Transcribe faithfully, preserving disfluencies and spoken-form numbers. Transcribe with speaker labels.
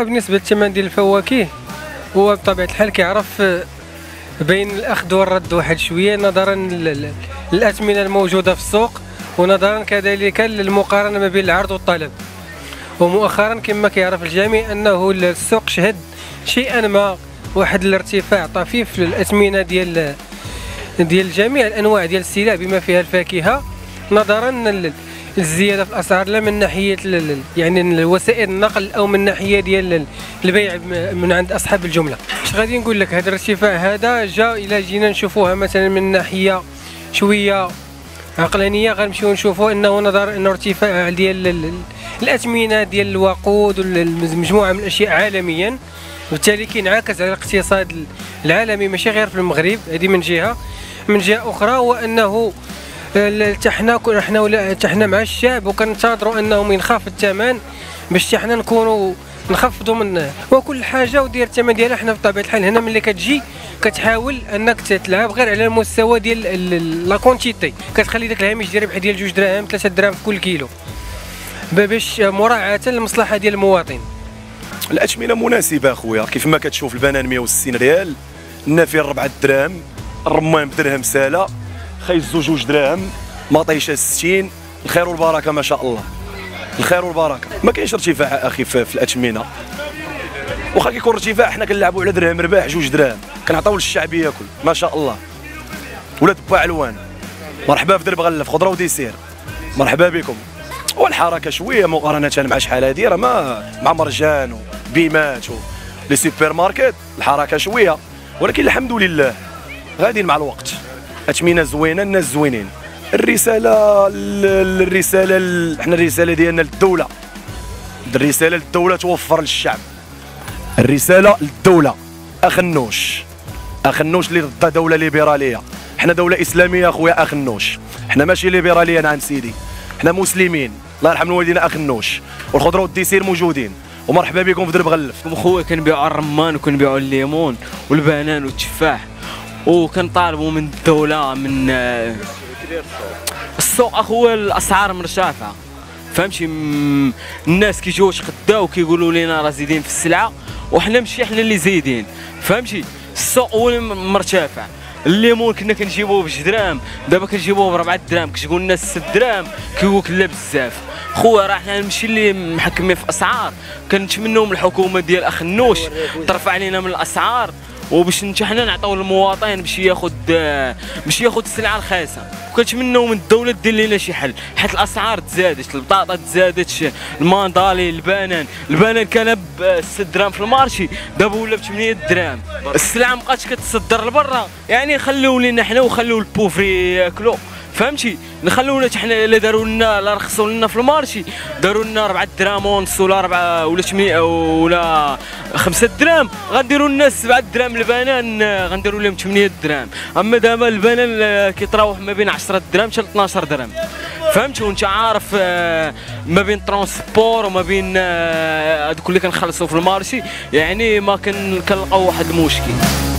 Speaker 1: بالنسبه للثمن ديال الفواكه هو بطبيعه الحال كيعرف بين الاخذ والرد واحد شويه نظرا للاثمنه الموجوده في السوق، ونظرا كذلك للمقارنه ما بين العرض والطلب. ومؤخرا كما كيعرف الجميع انه السوق شهد شيئا ما واحد الارتفاع طفيف في الاثمنه ديال ديال جميع الانواع ديال السلع بما فيها الفاكهه، نظرا الزياده في الاسعار لا من ناحيه يعني وسائل النقل او من ناحيه ديال البيع من عند اصحاب الجمله. اش غادي نقول لك، هذا الارتفاع هذا جا الى جينا نشوفوها مثلا من ناحيه شويه عقلانيه، غنمشيو نشوفوا انه نظرا انه ارتفاع ديال الاثمنه ديال الوقود والمجموعه من الاشياء عالميا، وبالتالي كينعكس على الاقتصاد العالمي ماشي غير في المغرب. هذه من جهه. من جهه اخرى هو انه حتى حنا حنا ولا حتى حنا مع الشعب وكنتظروا انهم ينخفض الثمن باش حتى حنا نكونوا نخفضوا من وكل حاجه ودير الثمن ديالها. حنا بطبيعه الحال هنا ملي كتجي كتحاول انك تلعب غير على المستوى ديال لا كونتيتي، كتخلي داك الهامش ديال الربح ديال جوج دراهم ثلاثة دراهم في كل كيلو باش مراعاه للمصلحه ديال المواطن.
Speaker 2: الاثمنه مناسبه اخويا، كيف ما كتشوف البنان مية وستين ريال، النافير أربعة دراهم، الرمان بدرهم ساله، خيزو جوج دراهم، مطيشه ستين. الخير والبركه ما شاء الله، الخير والبركه. ما كاينش ارتفاع اخي في, في الاثمنه، واخا كيكون ارتفاع حنا كنلعبوا على درهم رباح جوج دراهم، كنعطيو للشعب ياكل ما شاء الله. ولاد با علوان مرحبا في درب غلف خضره وديسير، مرحبا بكم. والحركه شويه مقارنه مع شحال هادي راه ما مع مرجان وبيمات لي سوبر ماركت، الحركه شويه، ولكن الحمد لله غادي مع الوقت. اثمنه زوينه، الناس زوينين. الرساله الرساله احنا الرساله ديالنا للدوله، الرساله للدوله توفر للشعب، الرساله للدوله اخنوش اخنوش اللي ضد دوله ليبراليه. احنا دوله اسلاميه اخويا اخنوش، احنا ماشي ليبراليه نعم سيدي، احنا مسلمين الله يرحم والدينا اخنوش. والخضره والديسير موجودين، ومرحبا بكم في درب غلف.
Speaker 3: خويا كنبيعوا الرمان وكنبيعوا الليمون والبنان والتفاح، وكنطالبوا من الدوله من السوق اخويا الاسعار مرتفعه، فهمتي. الناس كيجيو يتقداو كيقولوا لنا راه زايدين في السلعه، وحنا ماشي حنا اللي زايدين، فهمتي. السوق هو مرتفع. الليمون كنا كنجيبوه بجوج دراهم، دابا كنجيبوه بربعة دراهم، كتقول الناس ست دراهم كيقولك لا بزاف. خويا راه حنا ماشي اللي محكمين في اسعار، كنتمنوا من الحكومه ديال اخنوش ترفع علينا من الاسعار، وباش نتا حنا نعطيو للمواطن باش ياخذ باش ياخذ السلعه رخيصه. وكنتمنوا من الدوله دير لنا شي حل، حيت الاسعار تزادت، البطاطا تزادت، الماندالي، البنان، البنان كان ب ستة دراهم في المارشي، دابا ولا ب ثمانية دراهم. السلعه مابقاتش كتصدر لبرا، يعني خليو لينا حنا وخليو البوفري ياكلوا، فهمتي. نخلونا حتى حنا الا داروا لنا لا رخصوا لنا في المارشي، داروا لنا أربعة دراهم ونص ولا أربعة ولا ثمانية ولا خمسة دراهم، غنديروا لنا سبعة دراهم البنان، غنديروا لهم ثمانية دراهم. اما دابا البنان كيتراوح ما بين عشرة دراهم حتى اثناش درهم، فهمتي. وانت عارف ما بين ترونسبور وما بين هذوك اللي كنخلصوا في المارشي، يعني ما كنلقاو واحد المشكل.